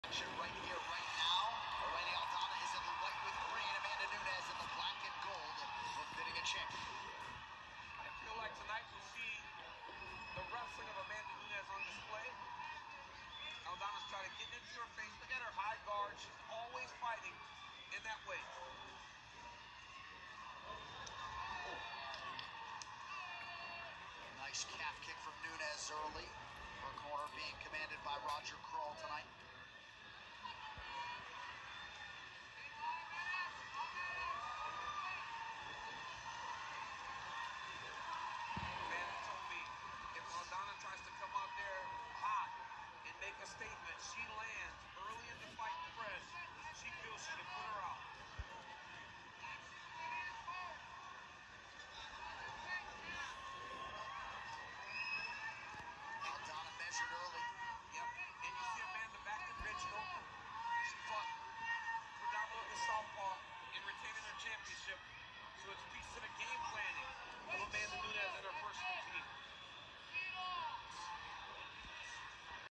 Right here, right now. Randy Aldana is in the white with green. Amanda Nunes in the black and gold, befitting a champion. I feel like tonight we'll see the wrestling of Amanda Nunes on display. Aldana's trying to get into her face. Look at her high guard. She's always fighting in that way. Nice calf kick from Nunes early. Her corner being commanded by Roger Krull tonight.